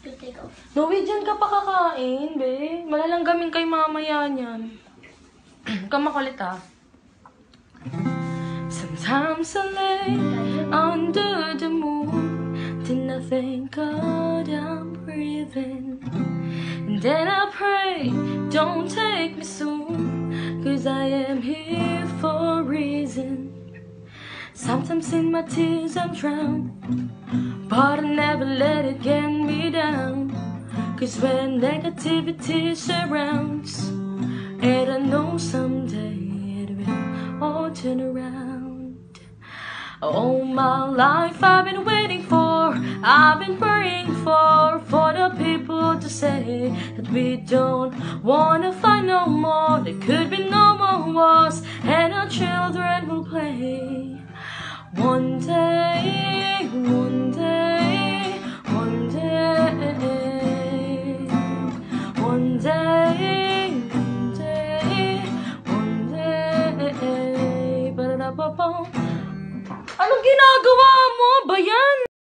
take off. Norwegian ka pa kakain, be. Malalanggamin kay mamaya niyan. Kamakulit ah. Sometimes I lay under the moon, then I thank God I'm breathing. And then I pray, don't take me soon, 'cause I am here for a reason. Sometimes in my tears I'm drowned, but I never let it get me down. 'Cause when negativity surrounds, and I know someday it will all turn around. All my life I've been waiting for, I've been praying for the people to say that we don't wanna fight no more. There could be no more wars, and our children will play. One day, one day, one day, one day, one day, one day. Anong ginagawa mo ba yan?